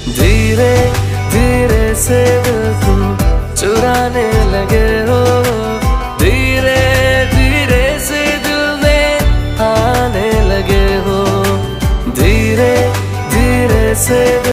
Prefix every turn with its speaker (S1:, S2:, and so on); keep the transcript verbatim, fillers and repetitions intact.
S1: धीरे धीरे से दिल तुम चुराने लगे हो, धीरे धीरे से दिल में आने लगे हो, धीरे धीरे से